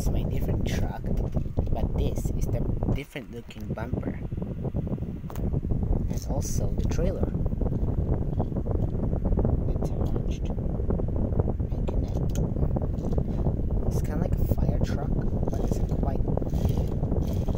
is my different truck, but this is the different looking bumper. And also the trailer. Attached. And connect. It's kind of like a fire truck, but it's quite